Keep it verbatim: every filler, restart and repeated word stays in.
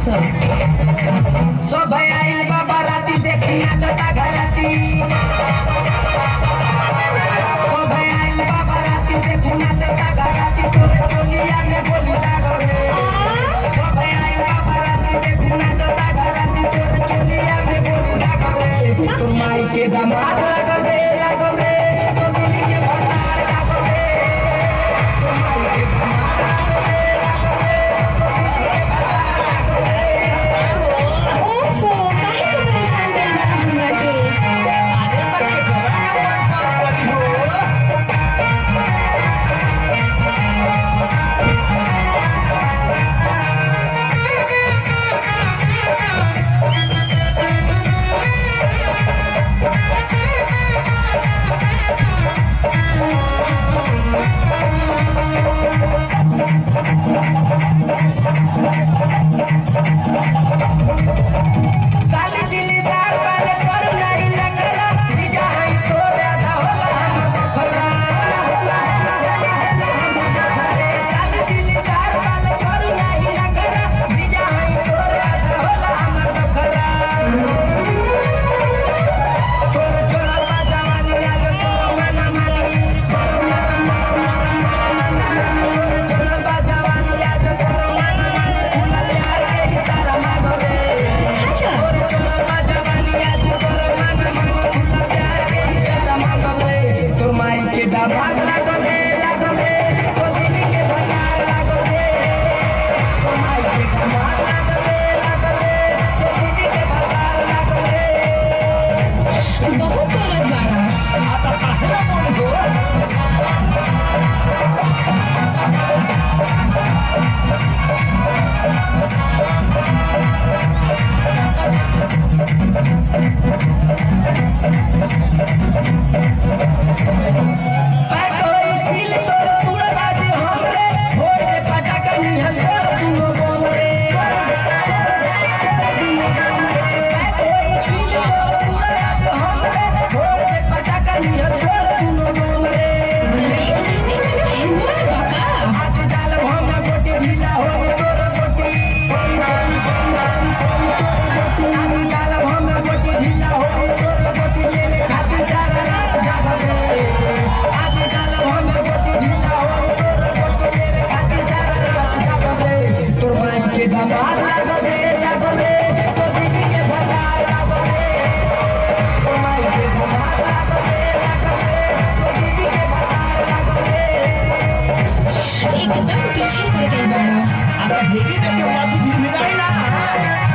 सब आइल बाबा राती देखी नाचता घराती सब आइल बाबा राती देखी नाचता घराती तोरे चोलिया में बोली दागरे सब आइल बाबा राती देखी नाचता घराती तोरे चोलिया में बोली दागरे तोर माई के दामाद लगबे लगबे तोर दीदी के भतार लगबे तोर माई के दामाद लगबे ओफो काहे से परेशान कर बड़ा हमरा के साली दिलदार वाले पर नहीं लगला जीजा है तो राधा होला हम खरा साली दिलदार वाले पर नहीं लगला जीजा है तो राधा होला हम खरा तोर चोरा बा जवानी आज तोर मन मानी तोर चोरा बा जवानी आज तोर मन मानी फूल प्यार के इशारा मांगो रे तोर चोरा बा जवानी आज तोर मन मानी फूल प्यार के इशारा मांगो रे तोर माई के दामाद लागो रे लागो रे तोर दीदी के भतार लागो रे तोर माई के दामाद लागो रे लागो रे तोर दीदी के भतार लागो रे बहुत गलत बाड़ा आता काहे बोल दो पैक होई सील तोर पूरा बाजे हमरे भोर से पटाखा निहल तोर दुनो बम रे पैक होई सील तोर पूरा बाजे हमरे भोर से पटाखा निहल तोर दुनो बम रे अरे इतना हिम्मत बाका आज डाल हम गोटी ढीला होई तोर गोटी आज डाल हम गोटी ढीला होई तोर गोटी लेने खातिर सारा रात जागल रे आज डाल हम गोटी ढीला होई तोर गोटी लेने खातिर सारा रात जागल रे तोर माई के दामाद लागल रे लागल रे तोर दीदी के भतार लागल रे तोर माई के दामाद लागल रे लागल रे तोर दीदी के भतार लागल रे एकदम पीछे पड़ गई बाड़ा आता ढेकी देख के बाजू भी मिलाई ना